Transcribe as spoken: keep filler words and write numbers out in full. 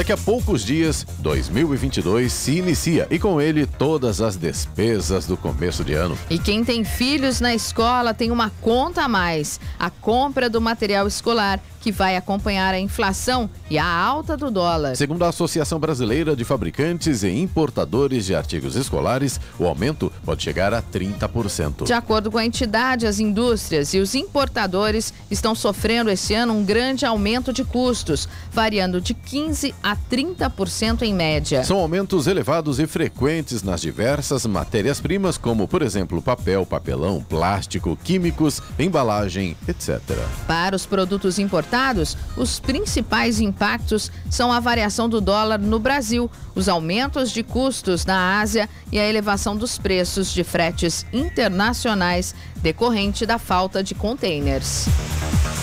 Daqui a poucos dias, dois mil e vinte e dois se inicia e com ele todas as despesas do começo de ano. E quem tem filhos na escola tem uma conta a mais: a compra do material escolar, que vai acompanhar a inflação e a alta do dólar. Segundo a Associação Brasileira de Fabricantes e Importadores de Artigos Escolares, o aumento pode chegar a trinta por cento. De acordo com a entidade, as indústrias e os importadores estão sofrendo esse ano um grande aumento de custos, variando de quinze a trinta por cento em média. São aumentos elevados e frequentes nas diversas matérias-primas, como, por exemplo, papel, papelão, plástico, químicos, embalagem, etcétera. Para os produtos importados, os principais impactos são a variação do dólar no Brasil, os aumentos de custos na Ásia e a elevação dos preços de fretes internacionais decorrente da falta de containers.